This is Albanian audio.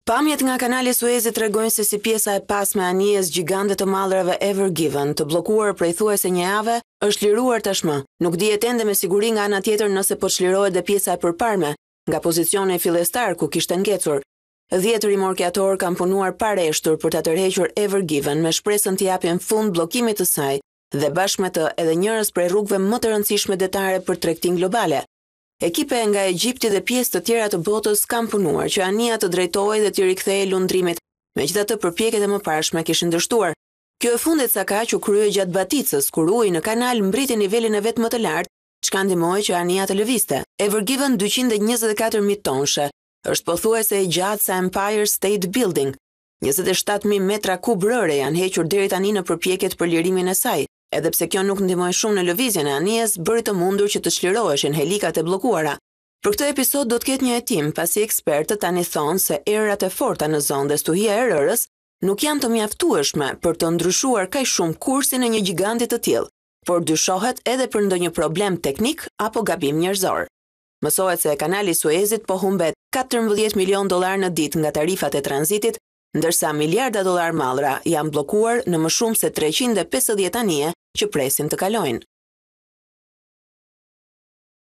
Pamjet nga kanali Suezit tregojnë se si pjesa e pasme e anijes gjigande të mallrave Ever Given, të bllokuar prej thuajse një jave, është liruar tashmë. Nuk dihet ende me siguri nga ana tjetër nëse po çlirohet dhe pjesa e përparme, nga pozicioni fillestar ku kishte ngecur. 10 rimorkiator kanë punuar pareshtur për ta tërhequr Ever Given me shpresën të japin fund bllokimit të saj dhe bashkë me të edhe njërës prej rrugëve më të rëndësishme detare për tregtinë globale. Ekipe nga Egjipti dhe pjesë të tjera të botës kanë punuar që anija të drejtojë dhe të rikthejë lundrimit, megjithatë përpjekjet e mëparshme kishin dështuar. Kjo e fundit sa kaq u krye gjatë baticës, kur uji në kanal mbriti nivelin e vet më të lartë, çka ndihmoi që anija të lëvizte. Ever Given 224.000 tonshe, është pothuajse e gjatë sa Empire State Building. 27.000 metra kub rëre janë hequr deri tani në përpjekjet për lirimin e saj. Edhe pse kjo nuk ndihmoi shumë në lëvizjen e anijes, bëri të mundur që të çliroheshin helikat e bllokuara. Për këtë episod do të ketë një hetim, pasi ekspertët tani thonë se errat e forta në zonë dhe stuhia e rërës nuk janë të mjaftueshme për të ndryshuar kaq shumë kursin e një giganti të tillë, por dyshohet edhe për ndonjë problem teknik apo gabim njerëzor. Mësohet se kanali Suezit po humbet 14 milion dollar në ditë nga tarifat e tranzitit, ndërsa miliarda dollar mallra janë bllokuar në më shumë se 350 anije që presin të kalojnë.